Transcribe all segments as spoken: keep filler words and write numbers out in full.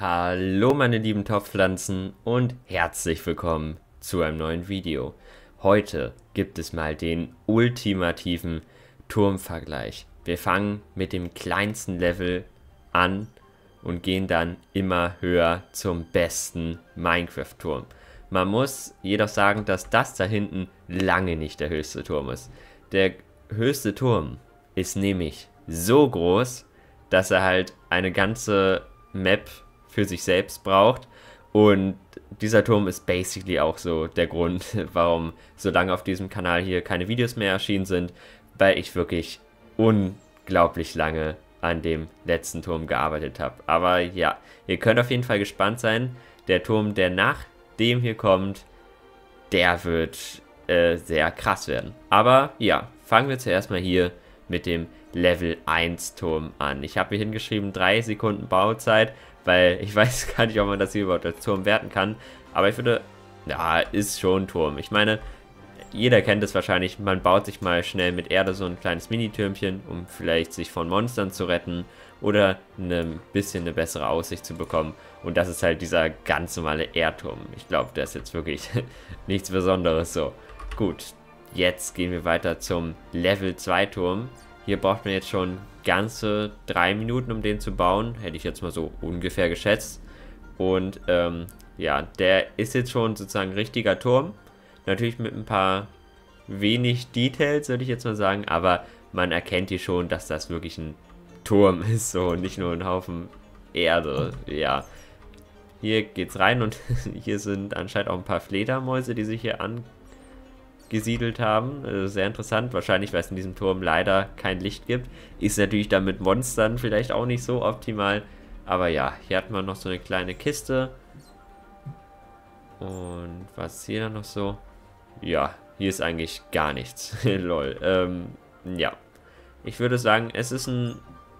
Hallo meine lieben Topfpflanzen und herzlich willkommen zu einem neuen Video. Heute gibt es mal den ultimativen Turmvergleich. Wir fangen mit dem kleinsten Level an und gehen dann immer höher zum besten Minecraft-Turm. Man muss jedoch sagen, dass das da hinten lange nicht der höchste Turm ist. Der höchste Turm ist nämlich so groß, dass er halt eine ganze Map für sich selbst braucht. Und dieser Turm ist basically auch so der Grund, warum so lange auf diesem Kanal hier keine Videos mehr erschienen sind, weil ich wirklich unglaublich lange an dem letzten Turm gearbeitet habe. Aber ja, ihr könnt auf jeden Fall gespannt sein. Der Turm, der nach dem hier kommt, der wird äh, sehr krass werden. Aber ja, fangen wir zuerst mal hier mit dem Level eins Turm an. Ich habe hier hingeschrieben, drei Sekunden Bauzeit, weil ich weiß gar nicht, ob man das hier überhaupt als Turm werten kann. Aber ich finde, ja, ist schon ein Turm. Ich meine, jeder kennt es wahrscheinlich, man baut sich mal schnell mit Erde so ein kleines Minitürmchen, um vielleicht sich von Monstern zu retten oder ein bisschen eine bessere Aussicht zu bekommen. Und das ist halt dieser ganz normale Erdturm. Ich glaube, der ist jetzt wirklich nichts Besonderes so. Gut, jetzt gehen wir weiter zum Level zwei Turm. Hier braucht man jetzt schon ganze drei Minuten, um den zu bauen. Hätte ich jetzt mal so ungefähr geschätzt. Und ähm, ja, der ist jetzt schon sozusagen ein richtiger Turm. Natürlich mit ein paar wenig Details, würde ich jetzt mal sagen. Aber man erkennt hier schon, dass das wirklich ein Turm ist. So, nicht nur ein Haufen Erde. Ja, hier geht's rein und hier sind anscheinend auch ein paar Fledermäuse, die sich hier an gesiedelt haben. Also sehr interessant. Wahrscheinlich, weil es in diesem Turm leider kein Licht gibt. Ist natürlich dann mit Monstern vielleicht auch nicht so optimal. Aber ja, hier hat man noch so eine kleine Kiste. Und was ist hier dann noch so? Ja, hier ist eigentlich gar nichts. Lol. Ähm, ja. Ich würde sagen, es ist ein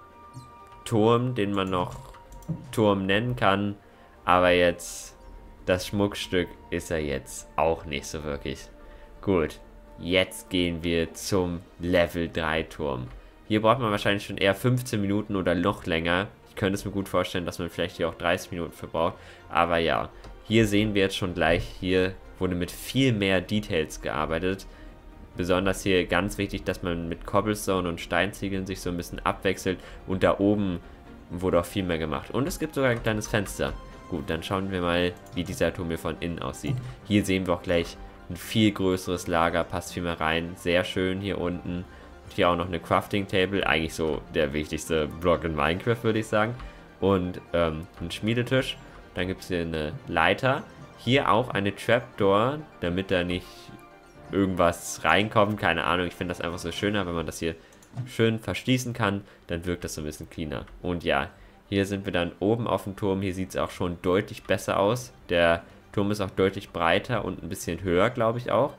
Turm, den man noch Turm nennen kann. Aber jetzt, das Schmuckstück ist er jetzt auch nicht so wirklich. Gut, jetzt gehen wir zum Level drei Turm. Hier braucht man wahrscheinlich schon eher fünfzehn Minuten oder noch länger. Ich könnte es mir gut vorstellen, dass man vielleicht hier auch dreißig Minuten verbraucht. Aber ja, hier sehen wir jetzt schon gleich, hier wurde mit viel mehr Details gearbeitet. Besonders hier ganz wichtig, dass man mit Cobblestone und Steinziegeln sich so ein bisschen abwechselt. Und da oben wurde auch viel mehr gemacht. Und es gibt sogar ein kleines Fenster. Gut, dann schauen wir mal, wie dieser Turm hier von innen aussieht. Hier sehen wir auch gleich ein viel größeres Lager, passt viel mehr rein. Sehr schön hier unten. Und hier auch noch eine Crafting Table. Eigentlich so der wichtigste Block in Minecraft, würde ich sagen. Und ähm, ein Schmiedetisch. Dann gibt es hier eine Leiter. Hier auch eine Trapdoor, damit da nicht irgendwas reinkommt. Keine Ahnung, ich finde das einfach so schöner, wenn man das hier schön verschließen kann. Dann wirkt das so ein bisschen cleaner. Und ja, hier sind wir dann oben auf dem Turm. Hier sieht es auch schon deutlich besser aus. Der Turm ist auch deutlich breiter und ein bisschen höher, glaube ich auch.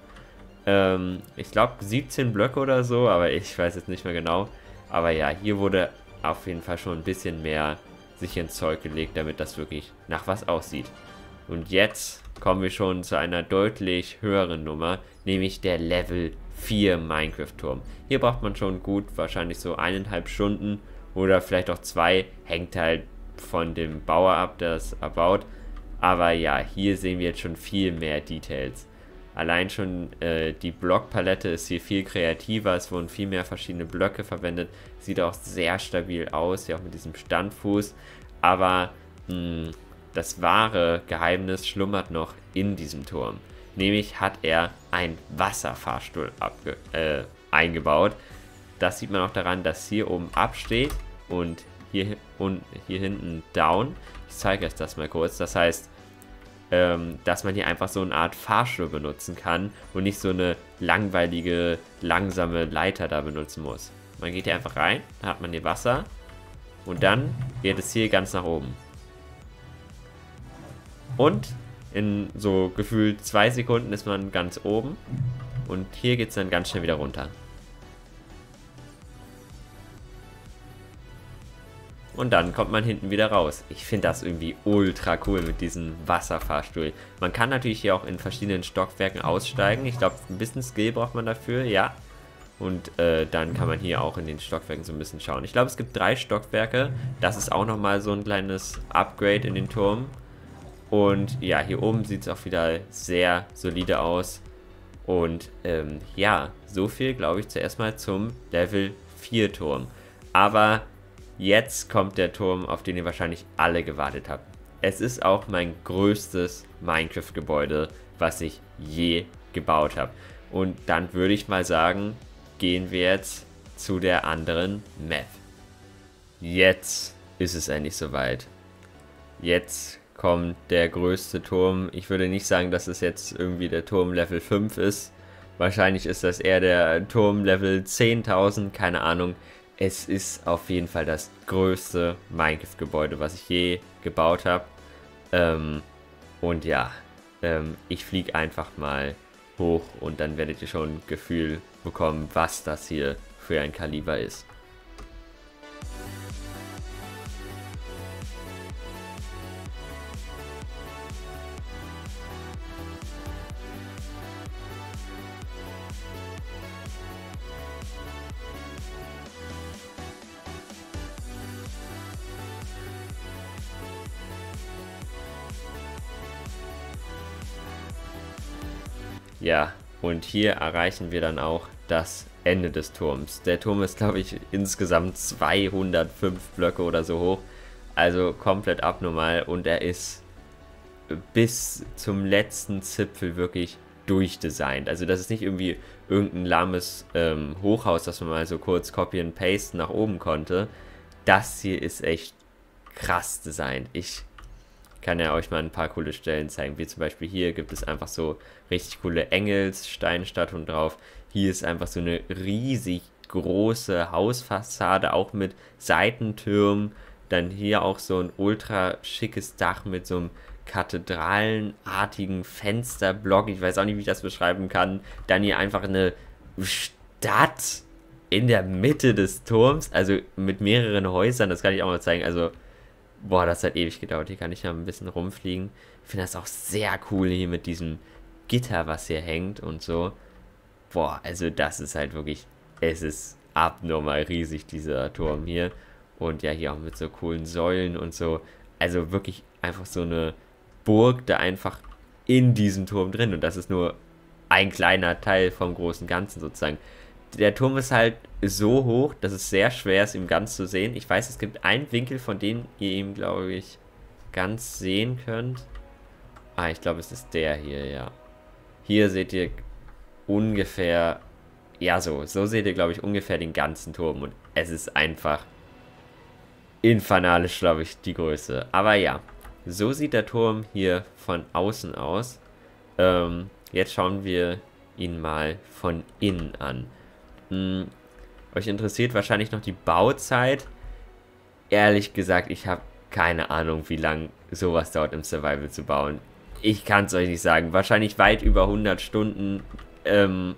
Ähm, ich glaube siebzehn Blöcke oder so, aber ich weiß jetzt nicht mehr genau. Aber ja, hier wurde auf jeden Fall schon ein bisschen mehr sich ins Zeug gelegt, damit das wirklich nach was aussieht. Und jetzt kommen wir schon zu einer deutlich höheren Nummer, nämlich der Level vier Minecraft-Turm. Hier braucht man schon gut, wahrscheinlich so eineinhalb Stunden oder vielleicht auch zwei, hängt halt von dem Bauer ab, der es erbaut. Aber ja, hier sehen wir jetzt schon viel mehr Details. Allein schon äh, die Blockpalette ist hier viel kreativer. Es wurden viel mehr verschiedene Blöcke verwendet. Sieht auch sehr stabil aus, hier auch mit diesem Standfuß. Aber mh, das wahre Geheimnis schlummert noch in diesem Turm. Nämlich hat er einen Wasserfahrstuhl abge äh, eingebaut. Das sieht man auch daran, dass hier oben absteht und hier, und hier hinten down. Ich zeige euch das mal kurz. Das heißt, ähm, dass man hier einfach so eine Art Fahrstuhl benutzen kann und nicht so eine langweilige, langsame Leiter da benutzen muss. Man geht hier einfach rein, da hat man hier Wasser und dann geht es hier ganz nach oben. Und in so gefühlt zwei Sekunden ist man ganz oben und hier geht es dann ganz schnell wieder runter. Und dann kommt man hinten wieder raus. Ich finde das irgendwie ultra cool mit diesem Wasserfahrstuhl. Man kann natürlich hier auch in verschiedenen Stockwerken aussteigen. Ich glaube, ein bisschen Skill braucht man dafür, ja. Und äh, dann kann man hier auch in den Stockwerken so ein bisschen schauen. Ich glaube, es gibt drei Stockwerke. Das ist auch nochmal so ein kleines Upgrade in den Turm. Und ja, hier oben sieht es auch wieder sehr solide aus. Und ähm, ja, so viel, glaube ich, zuerst mal zum Level vier Turm. Aber jetzt kommt der Turm, auf den ihr wahrscheinlich alle gewartet habt. Es ist auch mein größtes Minecraft-Gebäude, was ich je gebaut habe. Und dann würde ich mal sagen, gehen wir jetzt zu der anderen Map. Jetzt ist es endlich soweit. Jetzt kommt der größte Turm. Ich würde nicht sagen, dass es jetzt irgendwie der Turm Level fünf ist. Wahrscheinlich ist das eher der Turm Level zehntausend, keine Ahnung. Es ist auf jeden Fall das größte Minecraft-Gebäude, was ich je gebaut habe. Ähm, und ja, ähm, ich fliege einfach mal hoch und dann werdet ihr schon ein Gefühl bekommen, was das hier für ein Kaliber ist. Ja, und hier erreichen wir dann auch das Ende des Turms. Der Turm ist, glaube ich, insgesamt zweihundertfünf Blöcke oder so hoch. Also komplett abnormal und er ist bis zum letzten Zipfel wirklich durchdesignt. Also das ist nicht irgendwie irgendein lahmes ähm, Hochhaus, das man mal so kurz Copy and Paste nach oben konnte. Das hier ist echt krass designt. Ich kann ja euch mal ein paar coole Stellen zeigen. Wie zum Beispiel hier gibt es einfach so richtig coole Engelssteinstatuen drauf. Hier ist einfach so eine riesig große Hausfassade, auch mit Seitentürmen. Dann hier auch so ein ultra schickes Dach mit so einem kathedralenartigen Fensterblock. Ich weiß auch nicht, wie ich das beschreiben kann. Dann hier einfach eine Stadt in der Mitte des Turms, also mit mehreren Häusern. Das kann ich auch mal zeigen. Also boah, das hat ewig gedauert. Hier kann ich ja ein bisschen rumfliegen. Ich finde das auch sehr cool hier mit diesem Gitter, was hier hängt und so. Boah, also das ist halt wirklich, es ist abnormal riesig, dieser Turm hier. Und ja, hier auch mit so coolen Säulen und so. Also wirklich einfach so eine Burg da einfach in diesem Turm drin. Und das ist nur ein kleiner Teil vom großen Ganzen sozusagen. Der Turm ist halt so hoch, dass es sehr schwer ist, ihn ganz zu sehen. Ich weiß, es gibt einen Winkel, von dem ihr ihn, glaube ich, ganz sehen könnt. Ah, ich glaube, es ist der hier, ja. Hier seht ihr ungefähr, ja so, so seht ihr, glaube ich, ungefähr den ganzen Turm. Und es ist einfach infernalisch, glaube ich, die Größe. Aber ja, so sieht der Turm hier von außen aus. Ähm, jetzt schauen wir ihn mal von innen an. Hm, euch interessiert wahrscheinlich noch die Bauzeit. Ehrlich gesagt, ich habe keine Ahnung, wie lange sowas dauert im Survival zu bauen. Ich kann es euch nicht sagen. Wahrscheinlich weit über hundert Stunden. Ähm,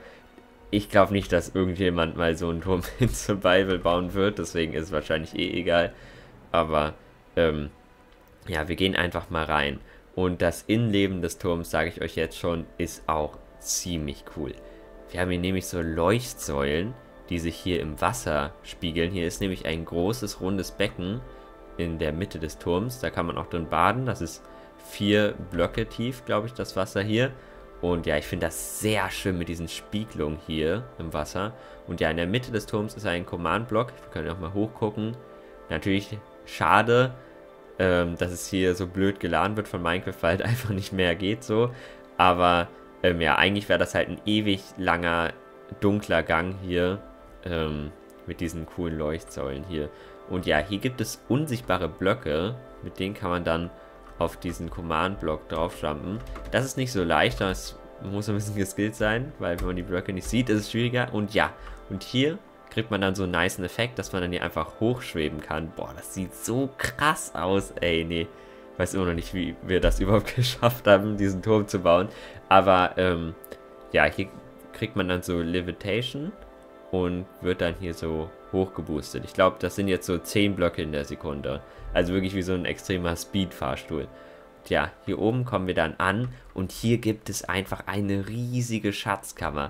ich glaube nicht, dass irgendjemand mal so einen Turm in Survival bauen wird. Deswegen ist es wahrscheinlich eh egal. Aber ähm, ja, wir gehen einfach mal rein. Und das Innenleben des Turms, sage ich euch jetzt schon, ist auch ziemlich cool. Wir haben hier nämlich so Leuchtsäulen, die sich hier im Wasser spiegeln. Hier ist nämlich ein großes, rundes Becken in der Mitte des Turms. Da kann man auch drin baden. Das ist vier Blöcke tief, glaube ich, das Wasser hier. Und ja, ich finde das sehr schön mit diesen Spiegelungen hier im Wasser. Und ja, in der Mitte des Turms ist ein Command-Block. Wir können auch mal hochgucken. Natürlich schade, ähm, dass es hier so blöd geladen wird von Minecraft, weil halt einfach nicht mehr geht so. Aber Ähm, ja, eigentlich wäre das halt ein ewig langer, dunkler Gang hier ähm, mit diesen coolen Leuchtsäulen hier. Und ja, hier gibt es unsichtbare Blöcke, mit denen kann man dann auf diesen Command-Block draufjumpen. Das ist nicht so leicht, das muss ein bisschen geskillt sein, weil wenn man die Blöcke nicht sieht, ist es schwieriger. Und ja, und hier kriegt man dann so einen nicen Effekt, dass man dann hier einfach hochschweben kann. Boah, das sieht so krass aus, ey, nee. Ich weiß immer noch nicht, wie wir das überhaupt geschafft haben, diesen Turm zu bauen. Aber, ähm, ja, hier kriegt man dann so Levitation und wird dann hier so hochgeboostet. Ich glaube, das sind jetzt so zehn Blöcke in der Sekunde. Also wirklich wie so ein extremer Speed-Fahrstuhl. Ja, hier oben kommen wir dann an und hier gibt es einfach eine riesige Schatzkammer.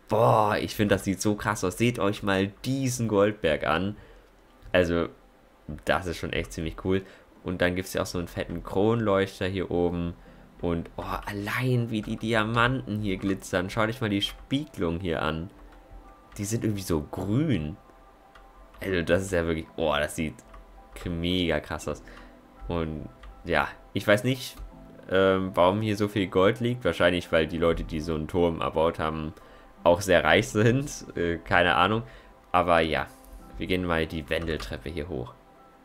Boah, ich finde, das sieht so krass aus. Seht euch mal diesen Goldberg an. Also, das ist schon echt ziemlich cool. Und dann gibt es ja auch so einen fetten Kronleuchter hier oben. Und oh, allein wie die Diamanten hier glitzern. Schaut euch mal die Spiegelung hier an. Die sind irgendwie so grün. Also das ist ja wirklich... Oh, das sieht mega krass aus. Und ja, ich weiß nicht, ähm, warum hier so viel Gold liegt. Wahrscheinlich, weil die Leute, die so einen Turm erbaut haben, auch sehr reich sind. Äh, keine Ahnung. Aber ja, wir gehen mal die Wendeltreppe hier hoch.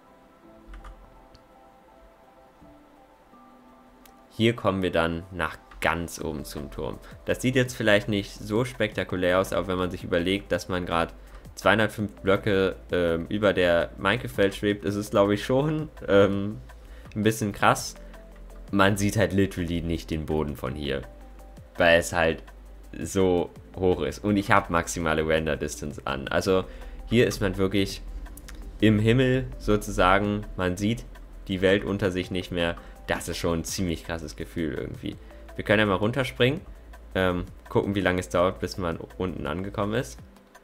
Hier kommen wir dann nach ganz oben zum Turm. Das sieht jetzt vielleicht nicht so spektakulär aus, aber wenn man sich überlegt, dass man gerade zweihundertfünf Blöcke ähm, über der Minecraft-Welt schwebt, ist es, glaube ich, schon ähm, ein bisschen krass. Man sieht halt literally nicht den Boden von hier, weil es halt so hoch ist. Und ich habe maximale Render Distance an. Also hier ist man wirklich im Himmel sozusagen. Man sieht die Welt unter sich nicht mehr. Das ist schon ein ziemlich krasses Gefühl irgendwie. Wir können ja mal runterspringen. Ähm, gucken, wie lange es dauert, bis man unten angekommen ist.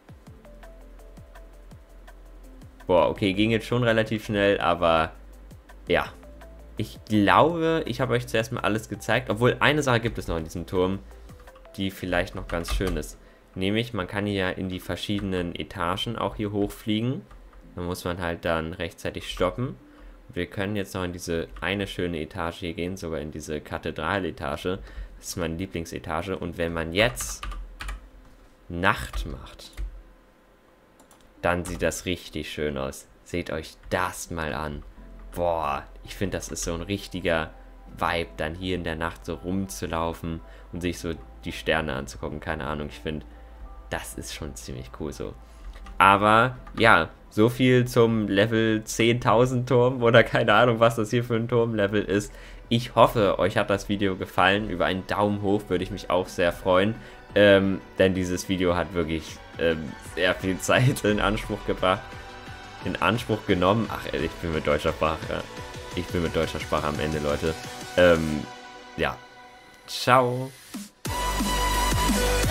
Boah, okay, ging jetzt schon relativ schnell, aber ja. Ich glaube, ich habe euch zuerst mal alles gezeigt. Obwohl, eine Sache gibt es noch in diesem Turm, die vielleicht noch ganz schön ist. Nämlich, man kann hier in die verschiedenen Etagen auch hier hochfliegen. Da muss man halt dann rechtzeitig stoppen. Wir können jetzt noch in diese eine schöne Etage hier gehen, sogar in diese Kathedraletage. Das ist meine Lieblingsetage. Und wenn man jetzt Nacht macht, dann sieht das richtig schön aus. Seht euch das mal an. Boah, ich finde, das ist so ein richtiger Vibe, dann hier in der Nacht so rumzulaufen und sich so die Sterne anzugucken. Keine Ahnung, ich finde, das ist schon ziemlich cool so. Aber ja, so viel zum Level zehntausend Turm oder keine Ahnung, was das hier für ein Turmlevel ist. Ich hoffe, euch hat das Video gefallen. Über einen Daumen hoch würde ich mich auch sehr freuen. Ähm, denn dieses Video hat wirklich ähm, sehr viel Zeit in Anspruch gebracht. In Anspruch genommen. Ach, ich bin mit deutscher Sprache. Ich bin mit deutscher Sprache am Ende, Leute. Ähm, ja. Ciao.